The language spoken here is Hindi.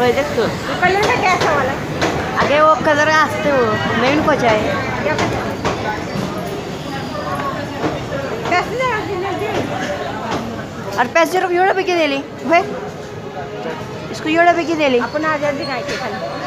भाई देख तो कलर का कैसा वाला? आगे वो कलर असते वो नवीन कोच आहे. कैसे और पैसे रुपये एवढ्या पैकी दिली भाई इसको एवढ्या पैकी दिली. आपण आजादी काय के खाली